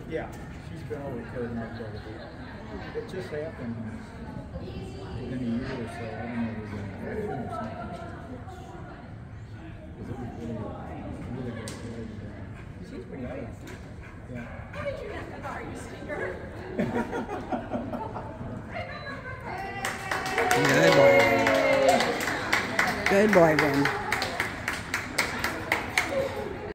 Yeah, she's been over carrying my brother. It just happened within a year or so. I don't know if it was an infection or something. Because it was really good. She's pretty nice. Yeah. How did you get the car, you stinker? Good boy. Good boy, Vin.